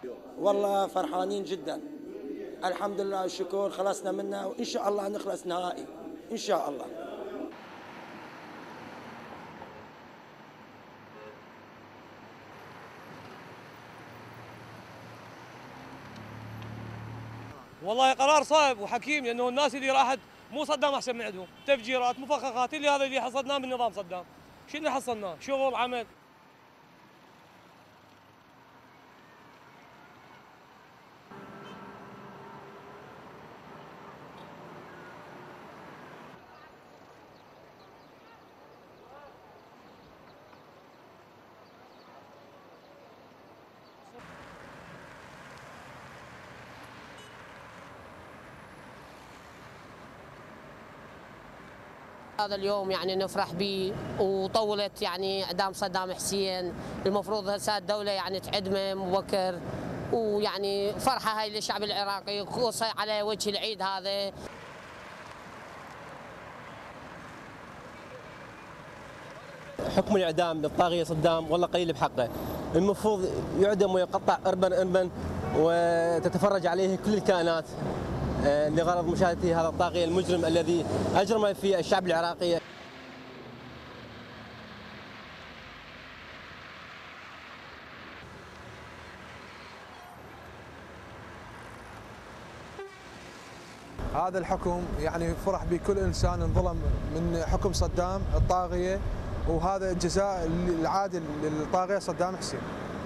والله فرحانين جدا، الحمد لله والشكر، خلصنا منها وإن شاء الله نخلص نهائي إن شاء الله. والله قرار صعب وحكيم، لأنه الناس اللي راحت مو صدام أحسن من عندهم، تفجيرات مفخخات، اللي حصلناه من نظام صدام. شو اللي حصلناه؟ شغل عمل. هذا اليوم يعني نفرح به، وطولت يعني اعدام صدام حسين، المفروض هسه الدوله يعني تعدمه مبكر، ويعني فرحه هاي للشعب العراقي، خصوصا على وجه العيد هذا. حكم الاعدام للطاغيه صدام والله قليل بحقه، المفروض يعدم ويقطع اربا وتتفرج عليه كل الكائنات لغرض مشاهدة هذا الطاغية المجرم الذي أجرم في الشعب العراقي. هذا الحكم يعني فرح به كل إنسان انظلم من حكم صدام الطاغية، وهذا الجزاء العادل للطاغية صدام حسين.